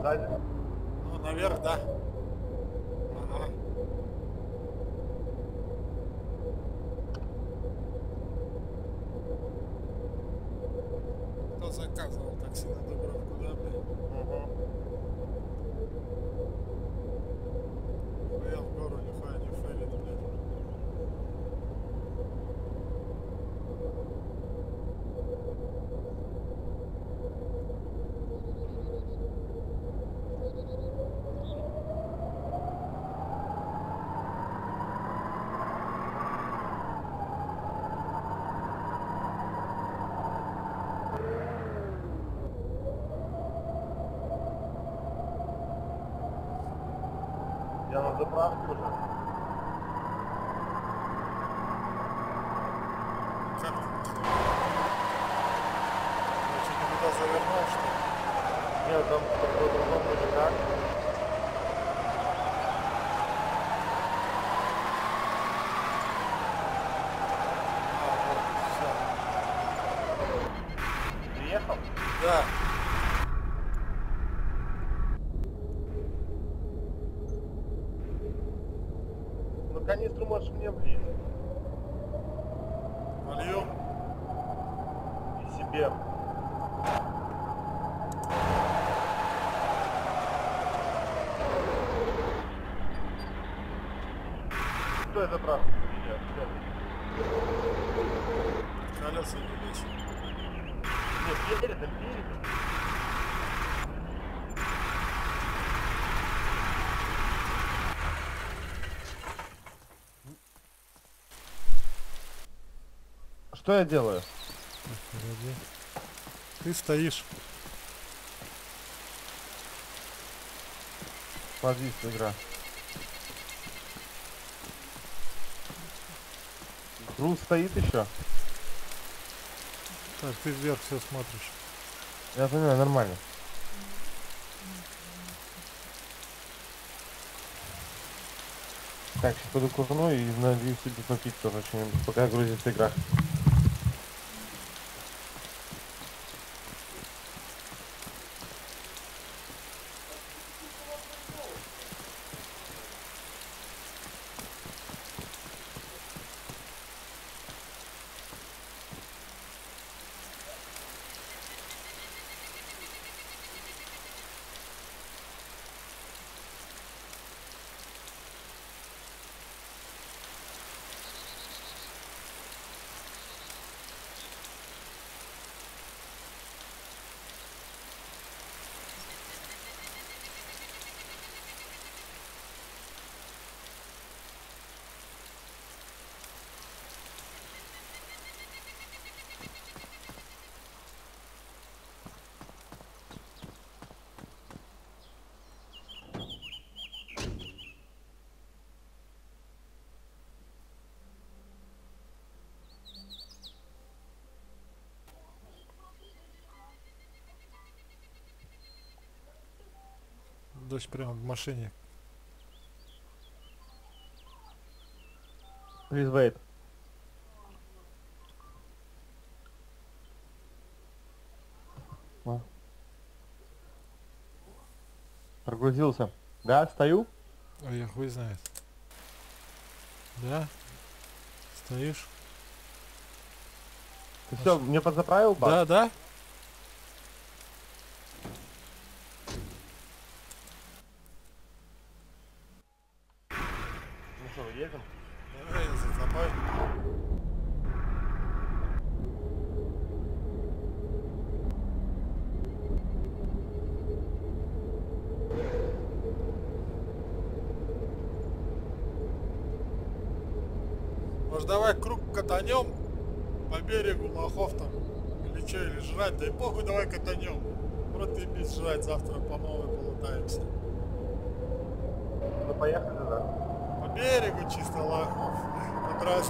сзади. Ну, наверх, да? Ага. Кто заказывал такси на Дубровку, да, блин? Нихуя в гору, нихуя не ферит, блядь. Я на заправке уже. Как ты нахуй? Я что, никуда завернул, что ли? Нет, там по-другому никак. А, вот, все. Приехал? Да. Ну канистру можешь мне влить. Волью. И себе. Что это правда? Колеса не лезь. Нет, передом. Что я делаю? Погоди. Ты стоишь. Позиция игра. Груз стоит еще. Так, ты вверх все смотришь. Я понимаю, нормально. Так, сейчас пойду курну и надеюсь себе попить тоже что-нибудь, пока грузится игра. Дождь прямо в машине. Please wait. Прогрузился. Да, стою. А я хуй знает. Да? Стоишь? Ты все, мне подзаправил бак? Да, да? Ну что, едем? Давай я за тобой. Может, давай круг катанем по берегу лохов там, или что, или жрать, да и похуй, давай катанем. Вот и без жрать, завтра по новой полутаемся. Ну поехали, да. По берегу чисто лохов, по трассе.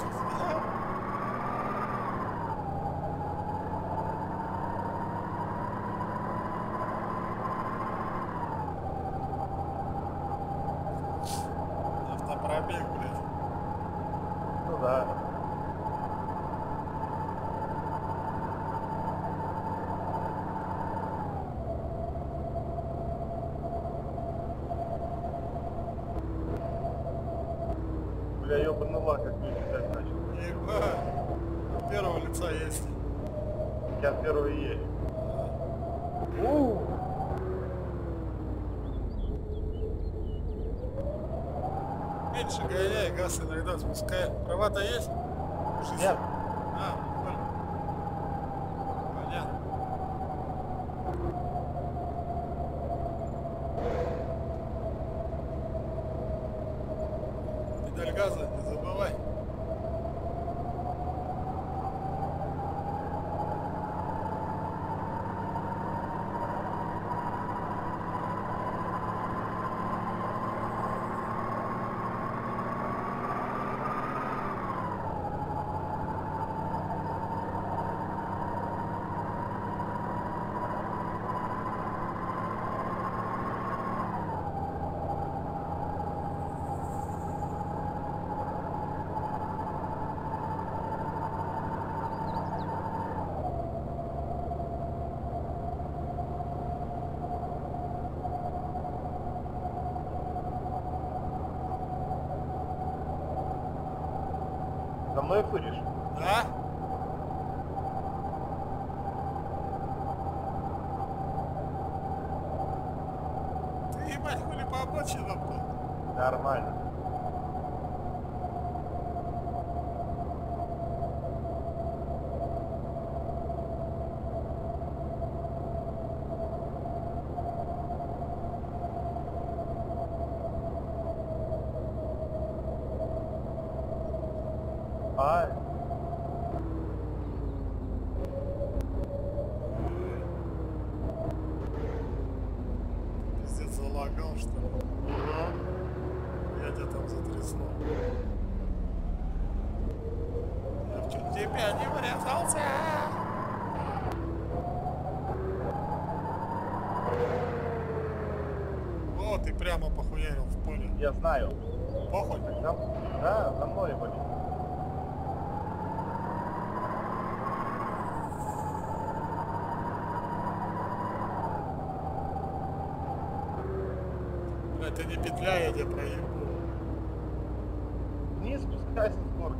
Автопробег, блядь. Ну да. была, как люди взять начал. Ебать. От первого лица есть. Я первый и есть. Меньше гоняй, газ иногда спускай. Права-то есть? 60. Нет. А, прикольно. Понятно. Педаль газа не забывай. За мной фыришь? Да? Ты, ебать, хули по обочинам-то? Нормально. А, Пиздец, залагал, что ли? Я тебя там затрясло. Я в чуть тебя не врезался. О, ты прямо похуярил в поле. я знаю. Похуй. Да, за мной были. Бля, ты не петляй, я тебя проебу. Вниз спускайся с горки.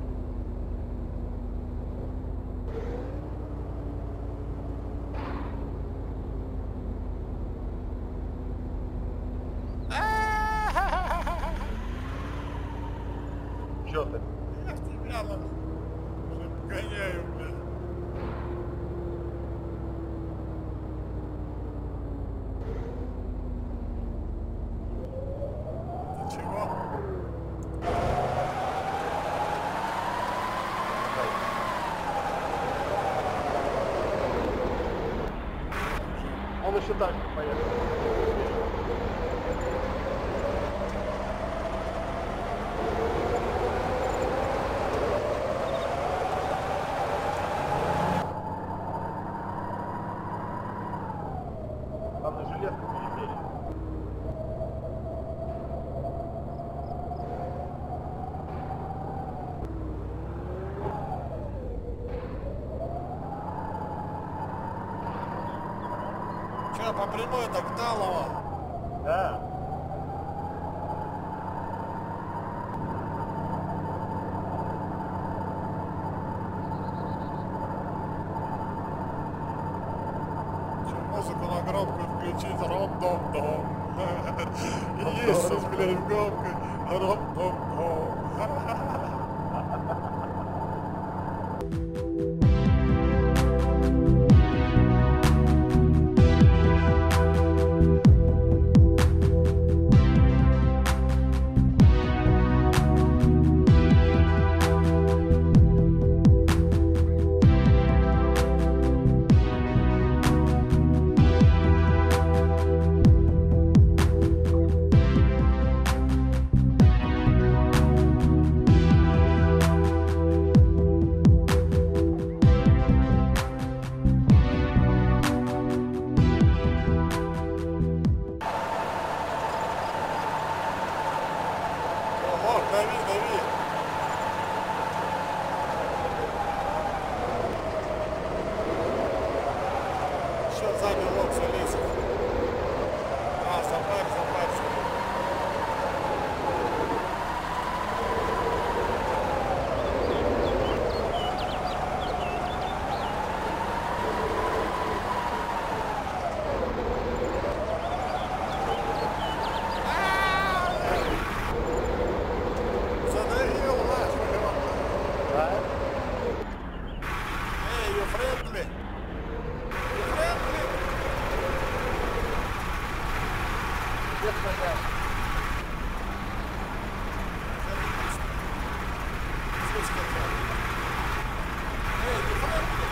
Чё ты? Я в тебя уже погоняю, бля. Ты чего? Он еще дальше поехал. Там на железку пересели. Че, по прямой так Талово? Да. Че, музыку на громко включить? Ром-дом-дом. И есть, блядь, громко. Ром-дом-дом. Ого, дави, дави. Еще сзади лоб залезет. А, запарь, запарь. Френдли! Френдли! Где стоять? Здесь хотят. Эй, не френдли!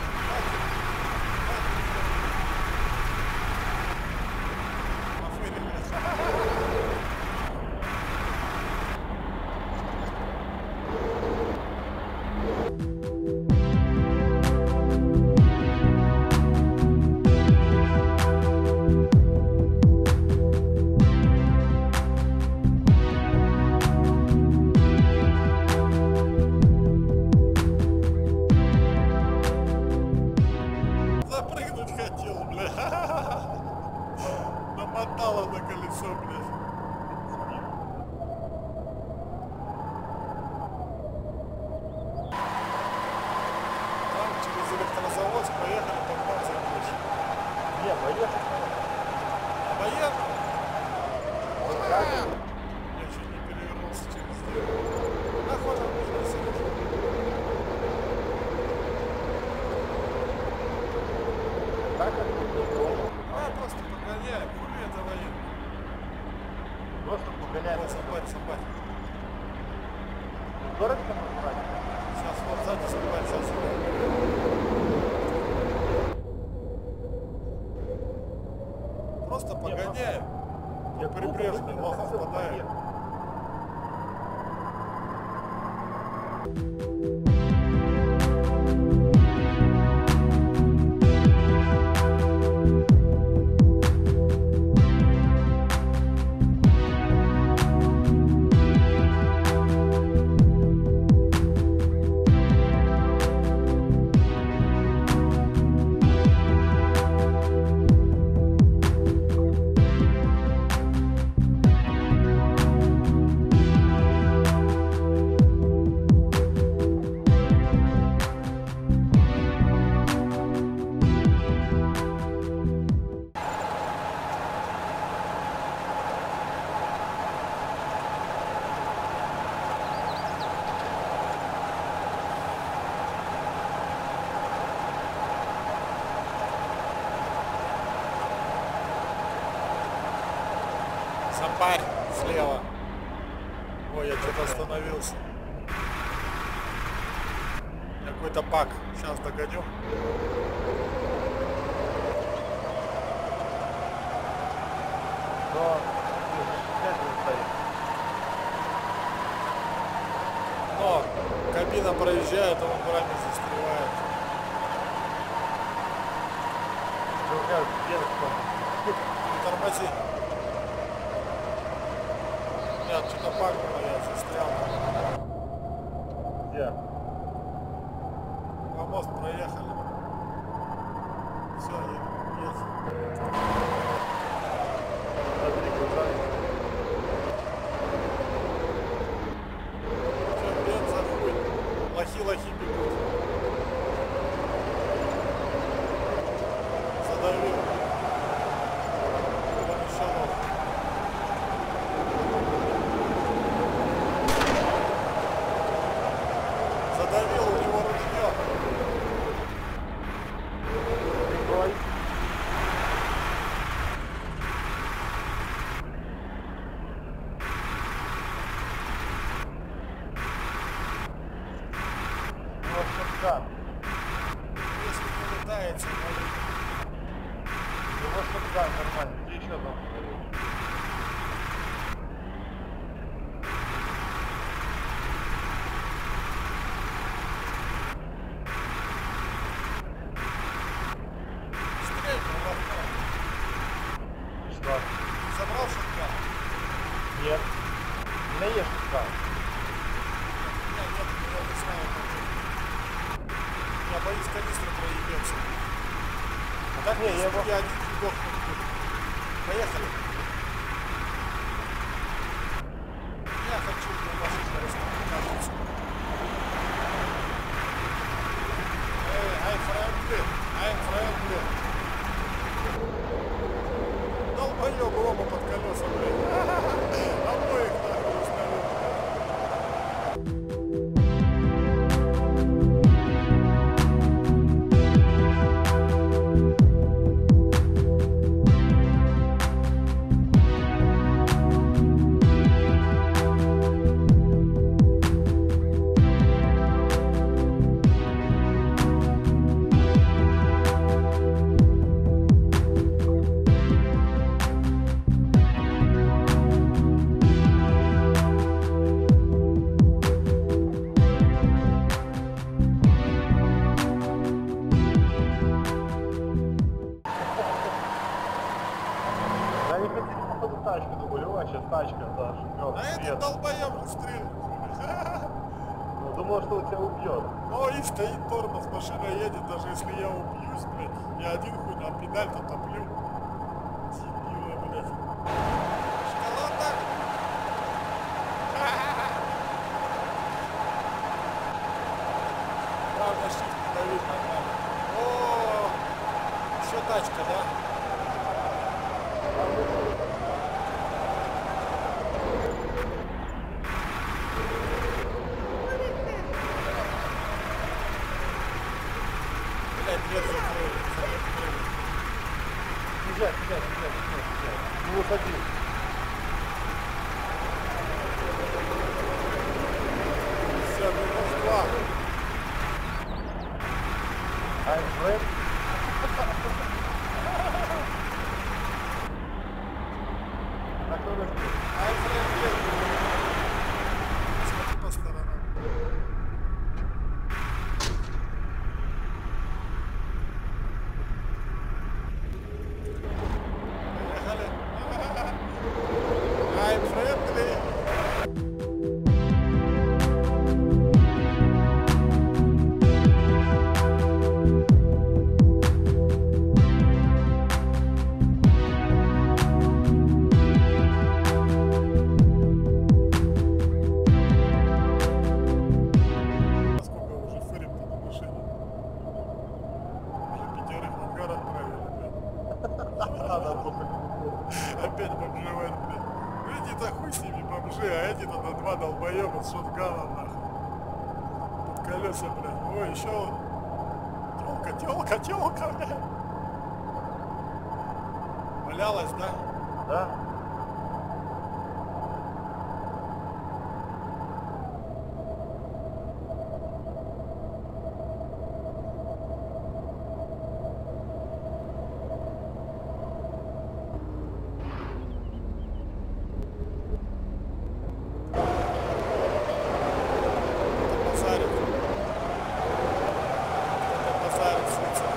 Запрыгнуть хотел, бля. Намотало на колесо, блядь. Там через электрозавод поехали по 20 тысяч. Не, поехали. А военный? Вот как? Я чуть не перевернулся через дверь. Охота нужно сидеть. Так как ты не должен. Просто погоняем. Хули это военный. Просто погоняем. Вот собака. Здорово там назвать? Сейчас вот сзади собака, сейчас собака. Просто погоняем. Я Прибрежный лохов впадает. Сампарь слева. Ой, я где-то остановился. Какой-то баг. Сейчас догоню. Но стоит. Но кабина проезжает, а он в раме застревает. Не тормози. Нет, что-то пагнуло, я застрял. Где? По мост проехали. Все, есть. Смотри, глаза. Все, бенза хуй. Лохи бегут. Задавил. Вон еще лох. Задавил, у него ружье. Прикрой. Вот шотган. Если не летаете, Его шотган нормально. Где еще там? стрель на лоху. Что? Забрал шотган? Нет. У меня есть шотган. Нет, я не знаю, как это. Я боюсь канистры проебется. А так Не, я его- я один фигов. Поехали. Я хочу на машине раскататься. Эй, I'm friendly. Долбоёб оба под колеса, блядь. Обоих нахуй установил. тачка, да, А этот живет. долбоёб стреляет. Ну, думал, что он тебя убьет. Ну и стоит тормоз, машина едет, даже если я убьюсь, блядь, я один хуй на педаль-то топлю. Дебилы, блядь. Шоколада! Правда, shift давить нормально. О, еще тачка, да? Блядь, дверь закрыли. Езжай. Ну, садись. Все, минус 2. I'm Fred. А кто разбил? Альфред, смотри по сторонам. Поехали. I'm friendly. Сколько уже фырим-то на машине? Уже 5 в ангар отправили, блядь. Надо было. Опять бомжевать, блядь. Ну эти-то хуй с ними бомжи, а эти-то на 2 долбоеба с шотганом, нахуй. Под колеса, блядь. Ой, еще телка, блядь. Валялась, да? Да? Базарит. Базарит с лица.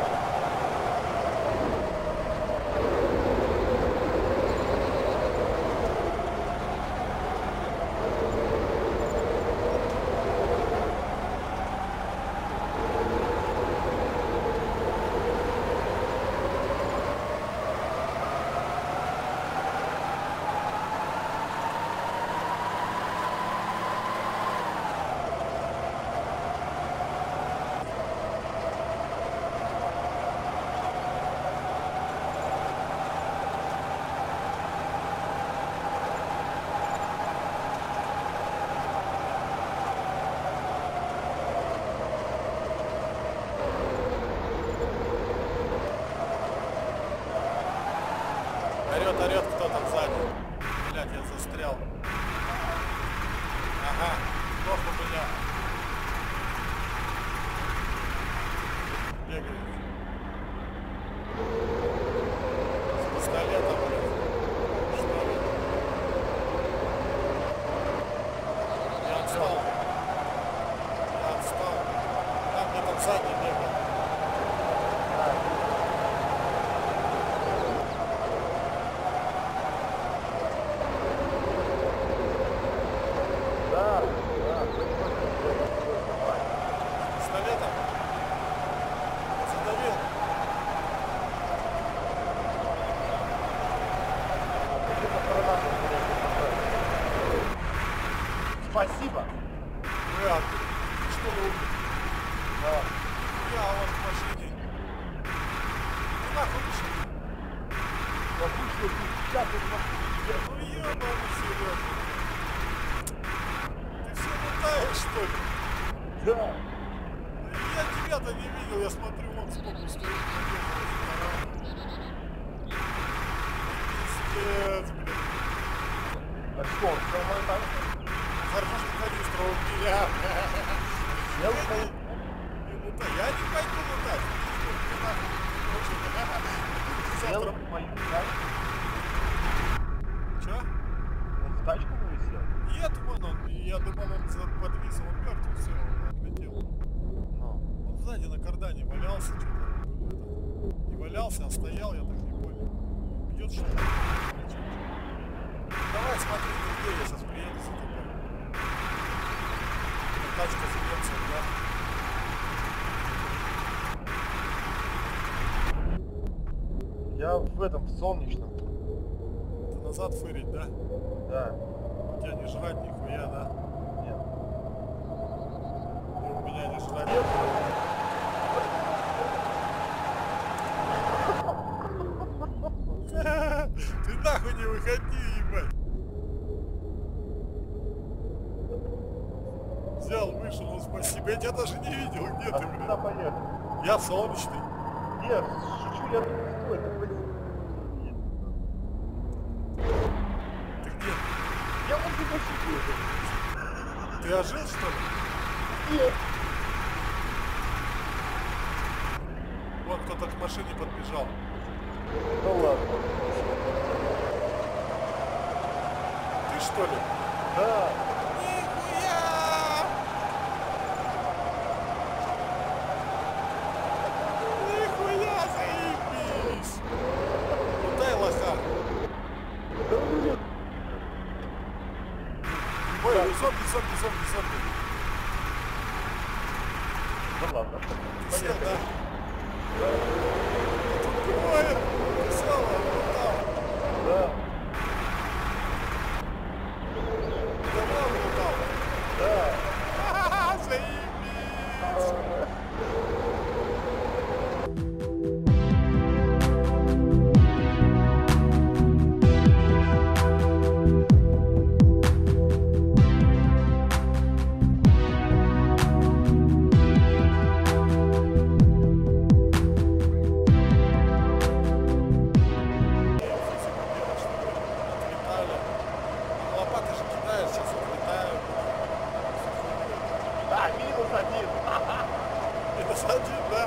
Орет кто-то сзади. Блядь, я застрял. Ага, плохо у меня. Бегает. С пистолетом, блядь. Что ли? Я отстал. Там где-то сзади бегает. Да. Пистолетом? Задавил? Спасибо. Брат, ты что ли умер? Да. Я вон в машине. Ты нахуй вышел? Я вышел, сейчас Ну ебаный Серёжа. Ты все лутаешь, что ли? Да. Я тебя-то не видел, я смотрю, вон сколько стоит Пиздец, блин. А что, он все мой танк? Хорошо, канистра у меня. Сел стоит? Не лутай. Я не пойду лутать. Ты нахуй. Сел Завтра. в мою тачку. Чё? Он в тачку мою сел? Нет, вон он. Я думал, он подвис, он мертв, все, он отлетел. Ну. Он сзади на кардане валялся, что-то не валялся, а стоял, я так не понял. Бьет что-то. Давай где я сейчас приеду за тобой. Тачка зальется, да? Я в этом, в солнечном. Ты назад фырить, да? Да. У тебя не жрать нихуя, да? Нет. И у меня не жрать. Нет. Ты нахуй не выходи, ебать. Взял, вышел, ну спасибо. Я тебя даже не видел, где А ты, ты блин? куда поехал? Я солнечный. Нет, шучу, я тут стой, ты пойди. Ты где? Я вот тебя шучу. Ты ожил, что ли? Нет. Вон кто-то к машине подбежал. Ну ладно. Ты что ли? Да. Нихуя! Нихуя, заебись! Ну дай лоха. Ой, зомби. Ну ладно. Ты сел, да? Тут двое. Ты сел, а вот там. Да. Давно лутал. Да. Ха-ха-ха, заебись! Отлетали. Лопаты же кидаешь, сейчас отлетают. Да, -1. Минус один, да?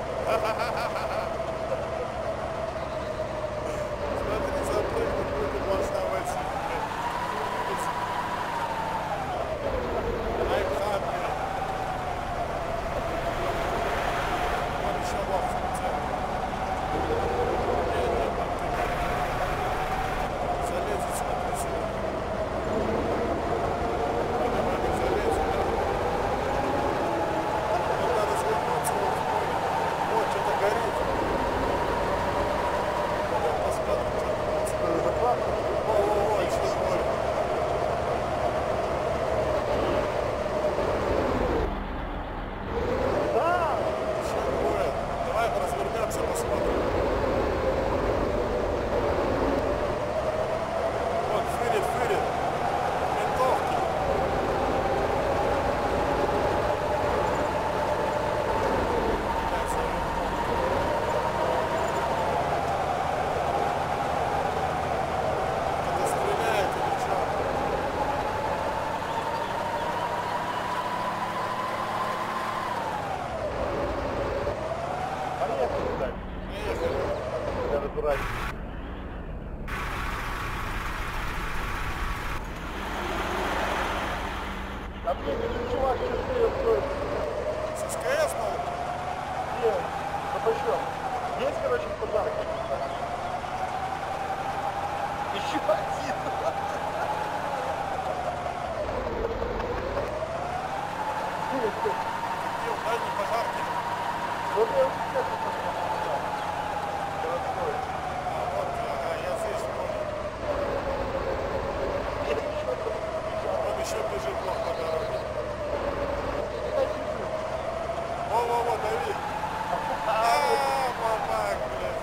Смотри, запрыгнуть будет волшебать. Лайфхак, блин. Вон еще лох слетел. Не, залезет, смотри себе. Давай, залезет, да? Вот надо свернуться, вот в поле. Вот, что-то горит. Я посмотрю, что творится. О, еще море. Да. Еще море. Давай развернемся, посмотрим. Вот, фырит. Винтовки. Блядь, кто-то стреляет или что? Поехали так. Поехали. Я разбираюсь. А мне говорит, чувак, что ты стоит? С СКС, мол? Нет, да почем? Есть, короче, подарок. Еще один. Где в дальней пожарке? Вот я сейчас городской. А вот, ага, я здесь понял. Он еще бежит плохо по дороге. Во-во-во, дави. Мамак, блядь.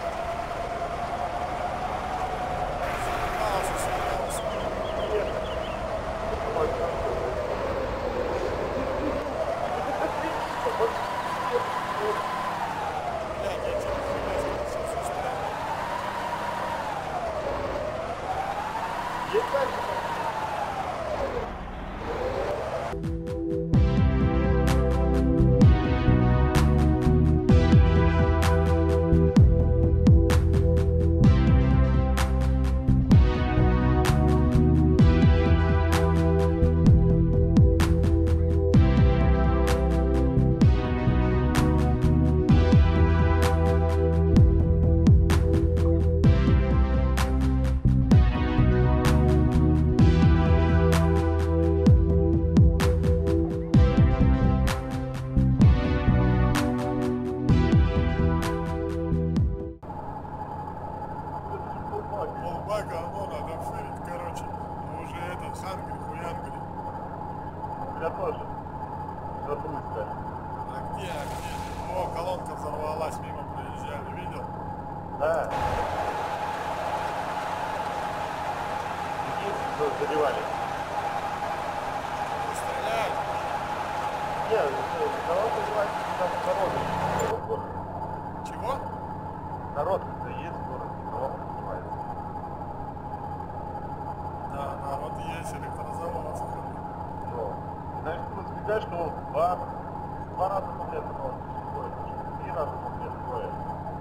Съебался. Блядь, я тебе сейчас застрял. тоже. Задумайся. А где, а где? О, колонка взорвалась, мимо проезжали, видел? Да. Людей задевали. Не стреляют. Нет, народ называется, там народ в городе. Чего? Народ, когда есть в городе, народ называется. Да, народ есть, электрозавод закрыт. Но, знаешь, ты разбегаешь, что он два раза подряд попал в бой, 3 раза подряд в бой.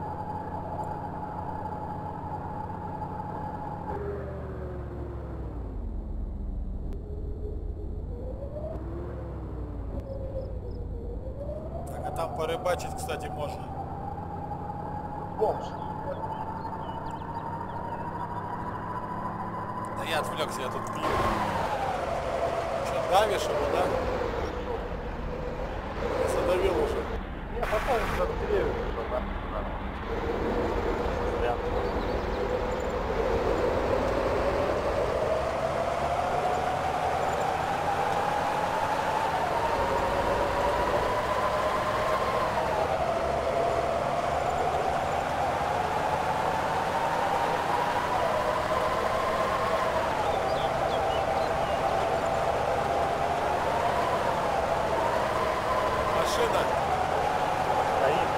Так, а там порыбачить, кстати, можно. Бомж. Да я отвлекся, я тут пью. Что, давишь его, да? Задавил уже. Не, потом за деревья что надо. Машина. Стоит.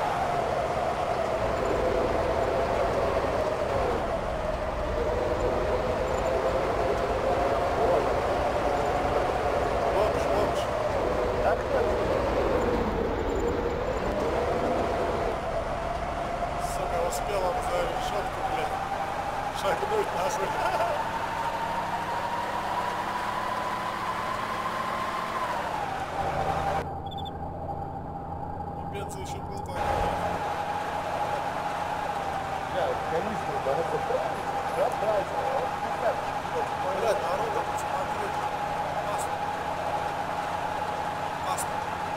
Бомж, бомж. Так нет. Сука, успел он за решетку, блядь, шагнуть нахуй. Бензин еще был так. Бля, канистру надо заправить. Заправить. Блядь, народу посмотреть. Масло. Масло.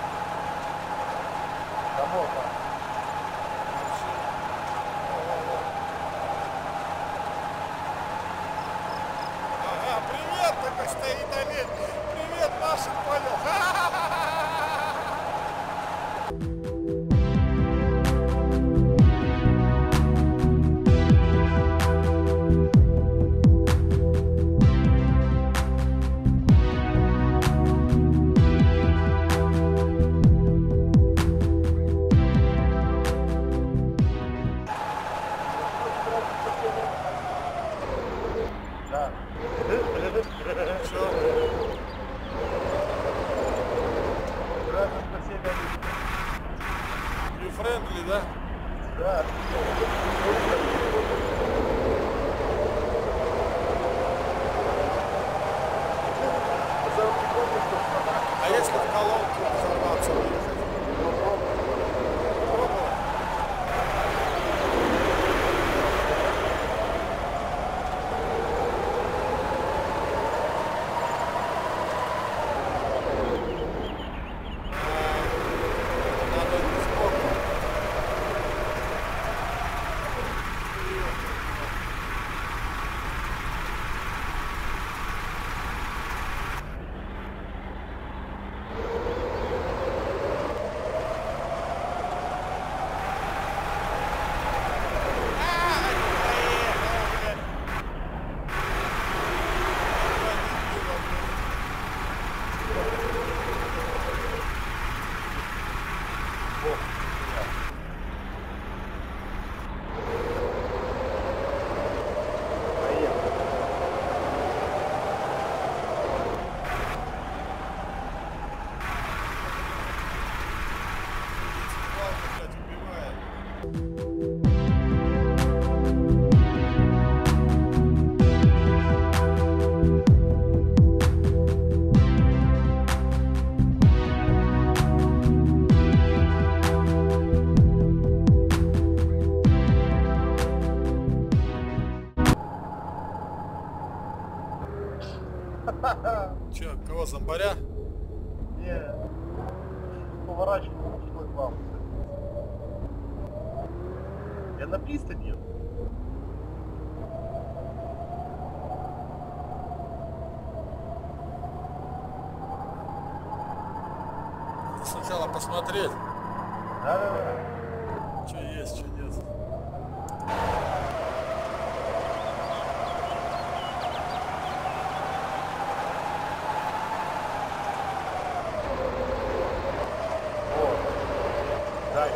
Кому там? Вообще. Во-во-во. Ага, привет, такой стоит олень. Привет, Маша, понял. Да. Чё? Граждан по всей Галиции. You friendly, да? Да. А если в колонку взорваться выехать? Пробовал? Надо сбоку. Блядь, убивает. Че, кого, зомбаря? Не. Поворачивал шлый вам. Я на пристани еду. Посмотреть, Да-да-да. что есть, что нет. Вот. Дай.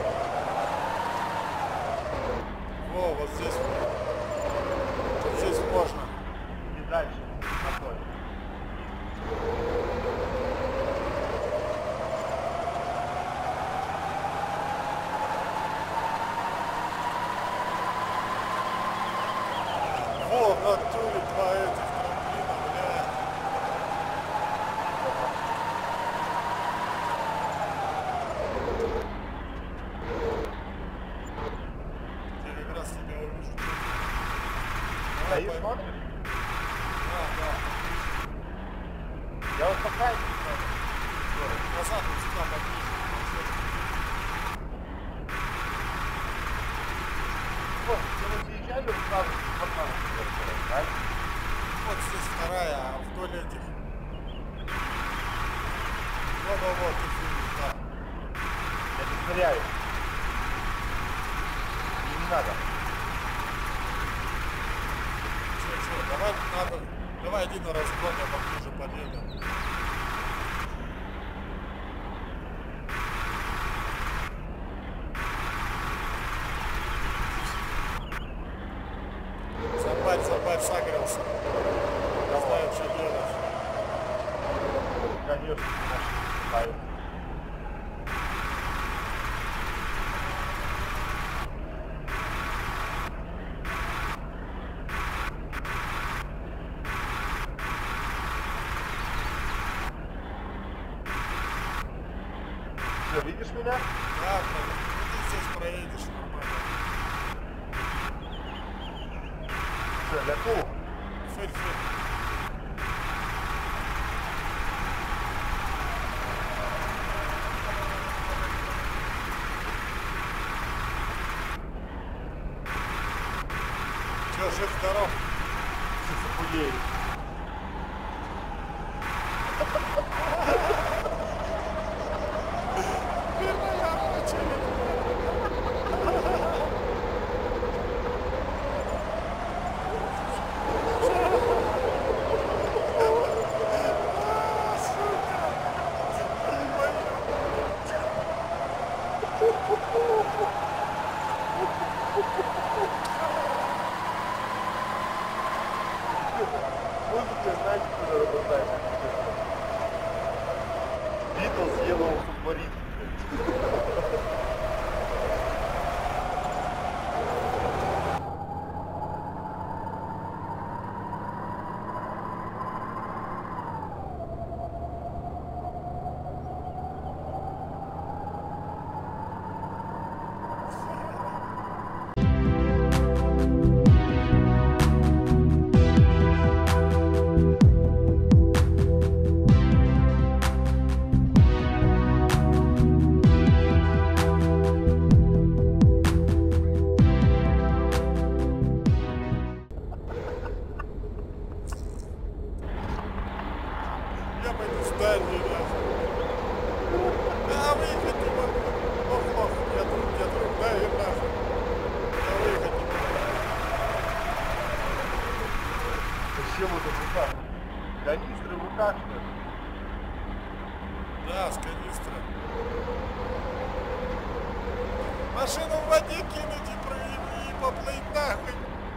Во, вот здесь. Вот здесь можно. И дальше. На той. Во, в натуре два этих трамплина, бля. Я как раз тебя увижу. Давай, Стоишь, смотришь? Да, да. Я вот пока не Назад вот сюда поближе. Вот, где мы заезжали, вот сразу вот там, правильно? Вот здесь вторая, а вдоль этих. Вот, их видишь, да. Я не ныряю. И не надо. Че, давай надо. Давай иди на разгон, я поближе подъеду. Забавь, сагрился. Не знаю, что делать. Конечно, машина. Что, видишь меня? Да, блин, ну ты здесь проедешь нормально. Все, ляку. Фырь. Че, жив-здоров? Захуею. Музыка, знаете, что надо поставить? Beatles Yellow Submarine. Я пойду в дальний ряд. Да, выехать не могу. Ох, я друг, дай и нахуй. Я выехать не могу. Зачем это в руках? Канистры в руках, что ли? Да, с канистры. Машину в воде кинуть и поплыть нахуй.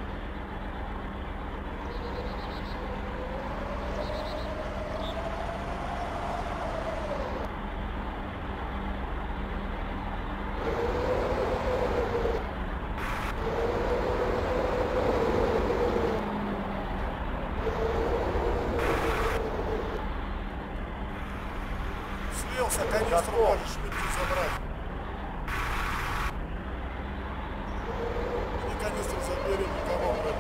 Слился, канистру можешь выйти забрать. Иди канистру забери, никого вроде.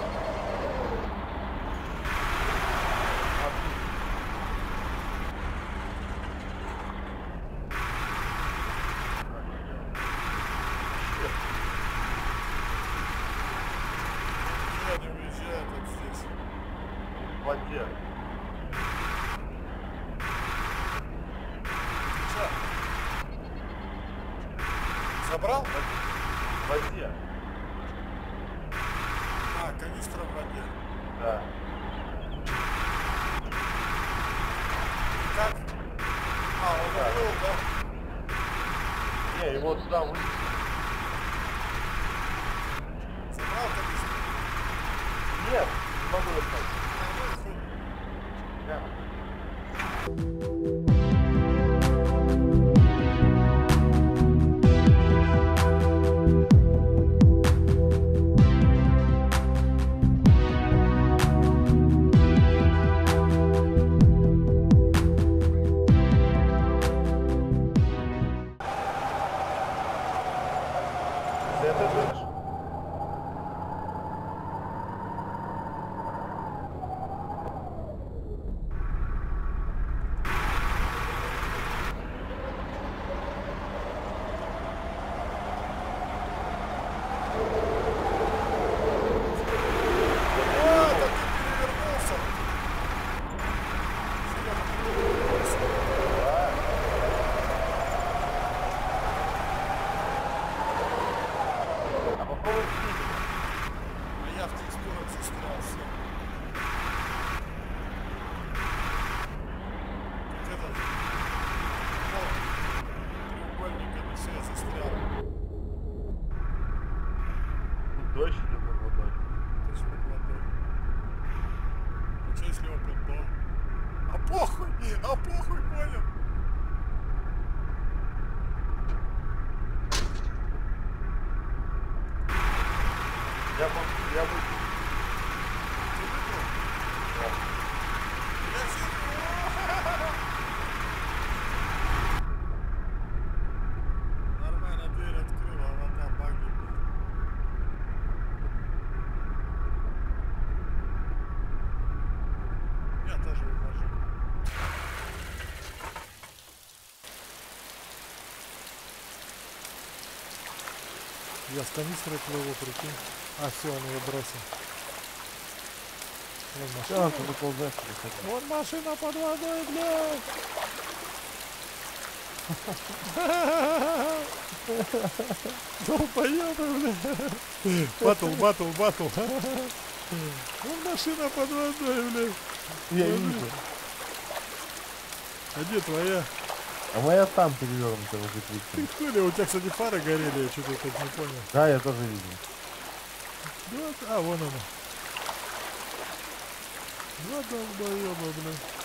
Я не уезжаю вот здесь. В воде. Че? Набрал? В воде. А, канистра в воде. Да. Как? А, он Да. уплыл, да? Не, его туда вынесли. Забрал канистру? Нет, не могу достать. А, ну, хуй. Да. Ты это видишь? О, да ты перевернулся. Серёга, ты перевернулся. А попробуй снизу. А я в текстурах застрял все. Как этот. Вот. Треугольниками все я застрял. Тут дождь идет под водой. То есть под водой. А что если опыт до? А похуй, понял? Я бы... Ты выиграл? Да. Я сижу. Нормально дверь открыла, а вода баги. Я тоже выхожу. Я с канистрой плыву, прикинь. А, все, он ее бросил. Вон Все, машина. ты выползаешь или Вон машина под водой, блядь. Долбоёбы, блядь. Батл. Вон машина под водой, блядь. Я вижу. А где твоя? А моя там перевернута возле Ты плитки. хули, у тебя, кстати, фары горели, я что-то так не понял. Да, я тоже вижу. Вот, а, вон она. Два долбоёба, блядь.